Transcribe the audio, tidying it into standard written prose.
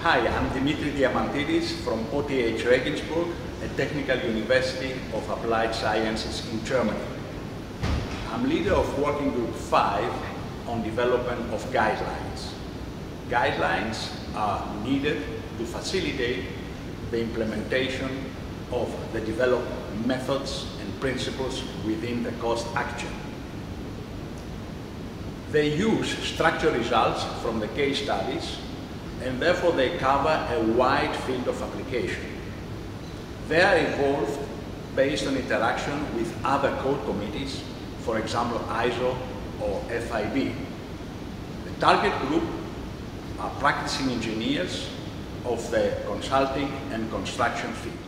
Hi, I'm Dimitri Diamantidis from OTH Regensburg, a technical university of applied sciences in Germany. I'm leader of Working Group 5 on development of guidelines. Guidelines are needed to facilitate the implementation of the developed methods and principles within the cost action. They use structured results from the case studies, and therefore they cover a wide field of application. They are evolved based on interaction with other code committees, for example ISO or FIB. The target group are practicing engineers of the consulting and construction field.